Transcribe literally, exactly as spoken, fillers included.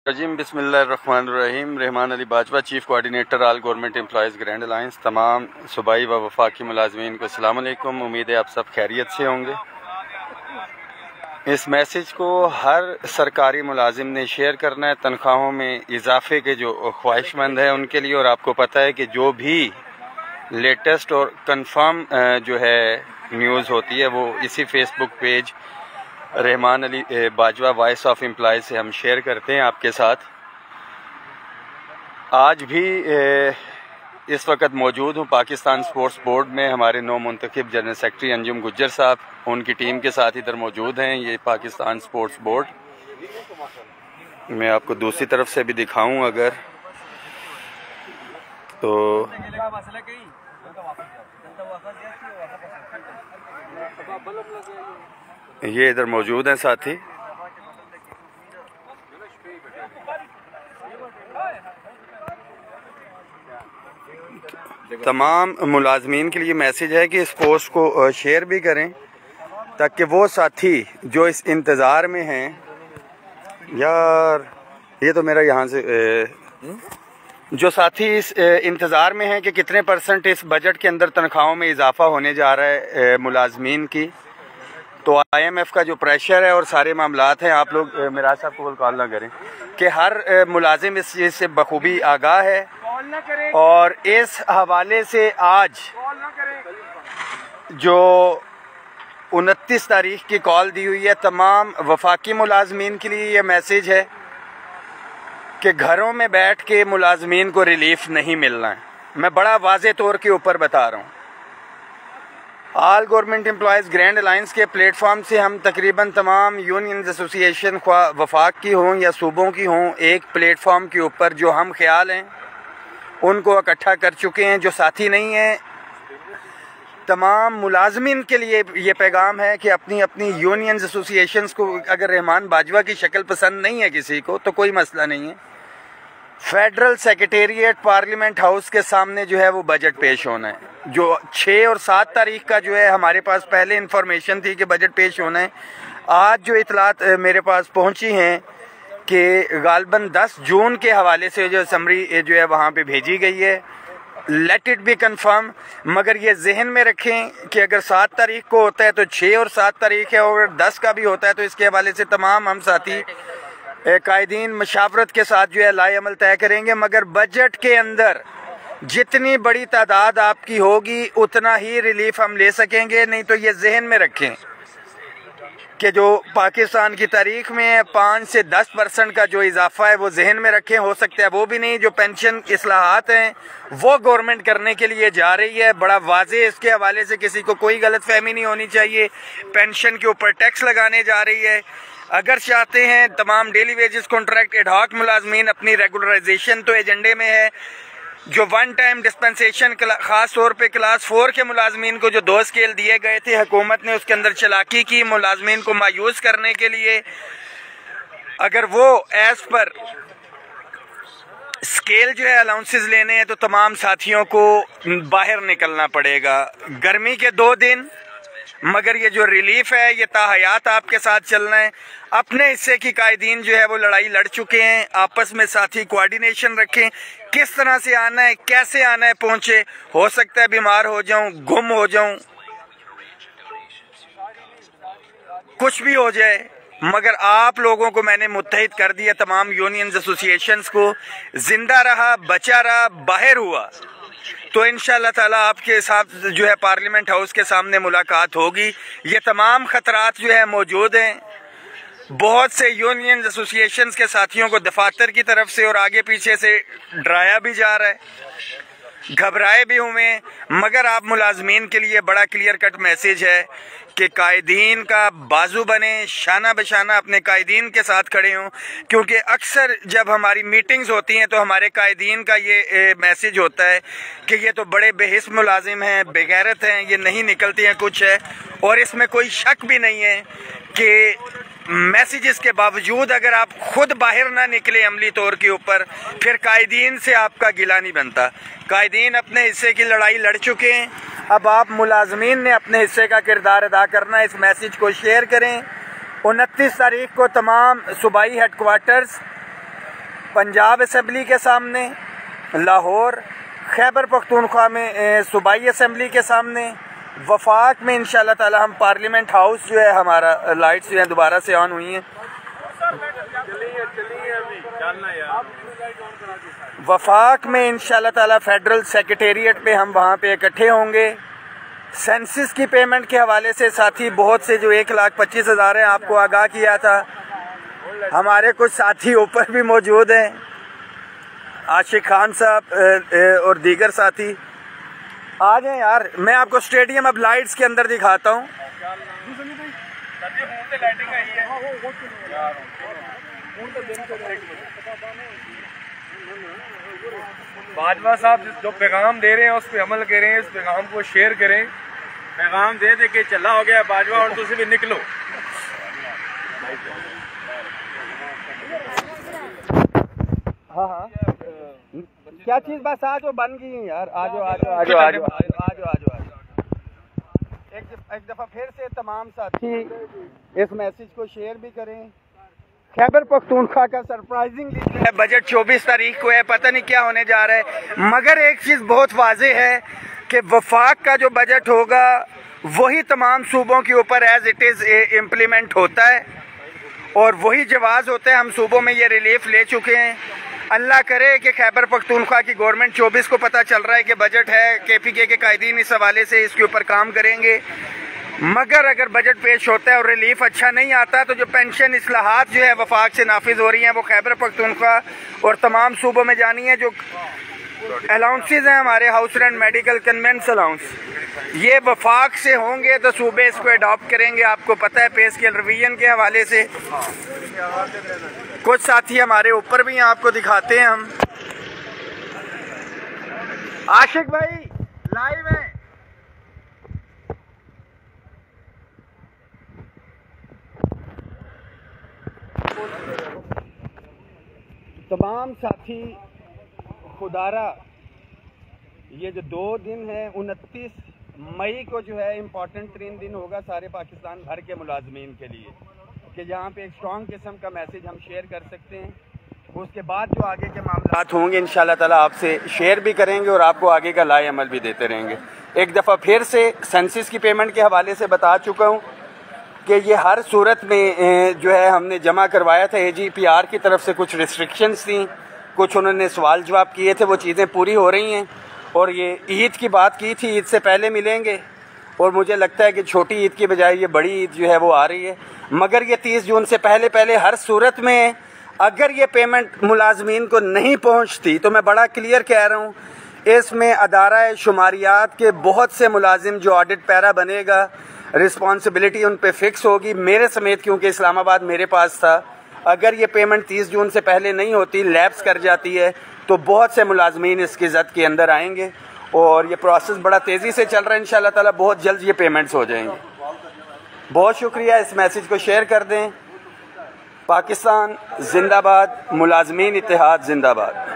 रजीम बिस्मिल्लाहिर्रहमानिर्रहीम। Rahman Ali Bajwa, chief coordinator all government employees grand alliance. तमाम सूबाई व वफाकी मुलाजमीन को अस्सलाम वालेकुम। उम्मीद है आप सब खैरियत से होंगे। इस मैसेज को हर सरकारी मुलाजिम ने शेयर करना है। तनख्वाहों में इजाफे के जो ख्वाहिशमंद है उनके लिए। और आपको पता है कि जो भी लेटेस्ट और कंफर्म जो है न्यूज़ होती है वो इसी Facebook page Rahman Ali Bajwa voice of employees से हम शेयर करते हैं आपके साथ। आज भी इस वक्त मौजूद हूँ पाकिस्तान स्पोर्ट्स बोर्ड में। हमारे नौ मुंतखब जनरल सेक्रेटरी अंजुम गुज्जर साहब उनकी टीम के साथ इधर मौजूद हैं। ये पाकिस्तान स्पोर्ट्स बोर्ड, मैं आपको दूसरी तरफ से भी दिखाऊं अगर तो ये इधर मौजूद हैं साथी। तमाम मुलाजमीन के लिए मैसेज है कि इस पोस्ट को शेयर भी करें ताकि वो साथी जो इस इंतज़ार में हैं, यार ये तो मेरा यहाँ से जो साथी इस इंतज़ार में हैं कि कितने परसेंट इस बजट के अंदर तनख्वाहों में इजाफा होने जा रहा है मुलाजमीन की, तो आई एम एफ का जो प्रेशर है और सारे मामलात हैं, आप लोग मिराज साहब को कॉल ना करें कि हर मुलाजिम इस चीज़ से बखूबी आगाह है। और इस हवाले से आज जो उनतीस तारीख की कॉल दी हुई है तमाम वफाकी मुलाजमीन के लिए, ये मैसेज है कि घरों में बैठ के मुलाजमीन को रिलीफ नहीं मिलना है। मैं बड़ा वाज़े तौर के ऊपर बता रहा हूँ। All government employees grand alliance के प्लेटफॉर्म से हम तकरीबन तमाम यूनियन एसोसिएशन ख्वा वफाक की हों या सूबों की हों, एक प्लेटफॉर्म के ऊपर जो हम ख्याल हैं उनको इकट्ठा कर चुके हैं। जो साथी नहीं हैं, तमाम मुलाजमीन के लिए ये पैगाम है कि अपनी अपनी यूनियन एसोसिएशंस को, अगर रहमान बाजवा की शक्ल पसंद नहीं है किसी को तो कोई मसला नहीं है, फेडरल सेक्रेटेरिएट पार्लियामेंट हाउस के सामने जो है वो बजट पेश होना है। जो छः और सात तारीख का जो है हमारे पास पहले इन्फॉर्मेशन थी कि बजट पेश होना है। आज जो इतलात मेरे पास पहुंची हैं कि गालबन दस जून के हवाले से जो समरी जो है वहाँ पे भेजी गई है। लेट इट बी कंफर्म, मगर ये जहन में रखें कि अगर सात तारीख को होता है तो छः और सात तारीख है, और दस का भी होता है तो इसके हवाले से तमाम हम साथी कायदीन मशावरत के साथ जो है लाए अमल तय करेंगे। मगर बजट के अंदर जितनी बड़ी तादाद आपकी होगी उतना ही रिलीफ हम ले सकेंगे। नहीं तो ये जहन में रखें कि जो पाकिस्तान की तारीख में पाँच से दस परसेंट का जो इजाफा है वो जहन में रखें। हो सकता है वो भी नहीं, जो पेंशन इस्लाहात हैं वो गवर्नमेंट करने के लिए जा रही है। बड़ा वाजे इसके हवाले से किसी को कोई गलत फहमी नहीं होनी चाहिए। पेंशन के ऊपर टैक्स लगाने जा रही है। अगर चाहते हैं तमाम डेली वेजेस कॉन्ट्रैक्ट एडहॉक मुलाजमीन अपनी रेगुलराइजेशन तो एजेंडे में है। जो वन टाइम डिस्पेंसेशन खास तौर पे क्लास फोर के मुलाजमीन को जो दो स्केल दिए गए थे, हुकूमत ने उसके अंदर चलाकी की मुलाजमीन को मायूस करने के लिए। अगर वो एज पर स्केल जो है अलाउंसेस लेने हैं तो तमाम साथियों को बाहर निकलना पड़ेगा। गर्मी के दो दिन, मगर ये जो रिलीफ है ये ताहयात आपके साथ चलना है। अपने हिस्से की कायदीन जो है वो लड़ाई लड़ चुके हैं। आपस में साथी कोऑर्डिनेशन रखें, किस तरह से आना है, कैसे आना है, पहुंचे। हो सकता है बीमार हो जाऊं, गुम हो जाऊं, कुछ भी हो जाए, मगर आप लोगों को मैंने मुत्तहिद कर दिया। तमाम यूनियन एसोसिएशंस को जिंदा रहा, बचा रहा, बाहर हुआ तो इंशाअल्लाह ताला आपके साथ जो है पार्लियामेंट हाउस के सामने मुलाकात होगी। ये तमाम खतरात जो है मौजूद हैं। बहुत से यूनियन एसोसिएशंस के साथियों को दफातर की तरफ से और आगे पीछे से डराया भी जा रहा है, घबराए भी हुए। मगर आप मुलाजमीन के लिए बड़ा क्लियर कट मैसेज है कि कायदीन का बाजू बने, शाना बशाना अपने कायदीन के साथ खड़े हों। क्योंकि अक्सर जब हमारी मीटिंग्स होती हैं तो हमारे कायदीन का ये मैसेज होता है कि ये तो बड़े बेहिस मुलाजिम हैं, बेगैरत हैं, ये नहीं निकलती हैं कुछ है। और इसमें कोई शक भी नहीं है कि मैसेजेस के बावजूद अगर आप खुद बाहर ना निकले अमली तौर के ऊपर, फिर कायदीन से आपका गिला नहीं बनता। कायदीन अपने हिस्से की लड़ाई लड़ चुके हैं। अब आप मुलाजमीन ने अपने हिस्से का किरदार अदा करना है। इस मैसेज को शेयर करें। उनतीस तारीख को तमाम सूबाई हेडक्वार्टर्स पंजाब असम्बली के सामने, लाहौर, खैबर पख्तूनख्वा में सूबाई असम्बली के सामने, वफाक में इंशाल्लाह ताला हम पार्लियामेंट हाउस जो है हमारा लाइट्स जो है दोबारा से ऑन हुई हैं। वफाक में इंशाल्लाह ताला फेडरल सेक्रेटेरिएट पे हम वहाँ पे इकट्ठे होंगे। सेंसस की पेमेंट के हवाले से साथी बहुत से जो एक लाख पच्चीस हज़ार है आपको आगाह किया था, हमारे कुछ साथी ऊपर भी मौजूद हैं, आशिक खान साहब और दीगर साथी आ जाए यार। मैं आपको स्टेडियम अब लाइट्स के अंदर दिखाता हूँ। बाजवा साहब जो पैगाम दे रहे हैं उस पर अमल करें, उस पैगाम को शेयर करें। पैगाम दे दे के चला हो गया बाजवा और तुझे भी निकलो। हाँ हाँ क्या चीज़ बस आज वो बन गई यार। आज आज आज आज आज आज एक एक दफ़ा फिर से तमाम साथी इस मैसेज को शेयर भी करें। खैबर पख्तूनख्वा का सरप्राइजिंगली जो है बजट चौबीस तारीख को है, पता नहीं क्या होने जा रहा है, मगर एक चीज़ बहुत वाज़ेह है कि वफाक का जो बजट होगा वही तमाम सूबों के ऊपर एज इट इज़ इम्प्लीमेंट होता है और वही जवाज़ होता है। हम सूबों में ये रिलीफ ले चुके हैं। अल्लाह करे कि खैबर पख्तूनख्वा की गवर्नमेंट चौबीस को पता चल रहा है कि बजट है, के पी के के कायदीन इस हवाले से इसके ऊपर काम करेंगे, मगर अगर बजट पेश होता है और रिलीफ अच्छा नहीं आता तो जो पेंशन इस्लाहात जो है वफाक से नाफिज हो रही हैं वो खैबर पख्तूनख्वा और तमाम सूबों में जानी है। जो अलाउंसेज हैं हमारे house rent, medical, conveyance allowance, ये वफाक से होंगे तो सूबे इसको अडॉप्ट करेंगे। आपको पता है पे स्केल रिवीजन के हवाले से कुछ साथी हमारे ऊपर भी हैं, आपको दिखाते हैं हम। आशिक भाई लाइव है। तमाम साथी खुदारा ये जो दो दिन है उनतीस मई को जो है इम्पॉर्टेंट तरीन दिन होगा सारे पाकिस्तान भर के मुलाजमीन के लिए, कि जहाँ पे एक स्ट्रॉन्ग किस्म का मैसेज हम शेयर कर सकते हैं। उसके बाद जो आगे के मामलात होंगे इंशाल्लाह ताला आपसे शेयर भी करेंगे और आपको आगे का लाए अमल भी देते रहेंगे। एक दफ़ा फिर से सेंसस की पेमेंट के हवाले से बता चुका हूँ कि ये हर सूरत में जो है हमने जमा करवाया था। ए जी पी आर की तरफ से कुछ रिस्ट्रिक्शंस थी, कुछ उन्होंने सवाल जवाब किए थे, वो चीज़ें पूरी हो रही हैं। और ये ईद की बात की थी, ईद से पहले मिलेंगे और मुझे लगता है कि छोटी ईद की बजाय ये बड़ी ईद जो है वो आ रही है, मगर ये तीस जून से पहले पहले हर सूरत में अगर ये पेमेंट मुलाजमीन को नहीं पहुंचती तो मैं बड़ा क्लियर कह रहा हूँ, इसमें अदारा शुमारियात के बहुत से मुलाजिम जो ऑडिट पैरा बनेगा, रिस्पॉन्सिबिलिटी उन पे फिक्स होगी, मेरे समेत, क्योंकि इस्लामाबाद मेरे पास था। अगर ये पेमेंट तीस जून से पहले नहीं होती, लैप्स कर जाती है, तो बहुत से मुलाजमीन इसकी ज़द के अंदर आएंगे और ये प्रोसेस बड़ा तेज़ी से चल रहा है। इंशाल्लाह ताला बहुत जल्द ये पेमेंट्स हो जाएंगे। बहुत शुक्रिया, इस मैसेज को शेयर कर दें। पाकिस्तान जिंदाबाद, मुलाजमीन इत्तेहाद जिंदाबाद।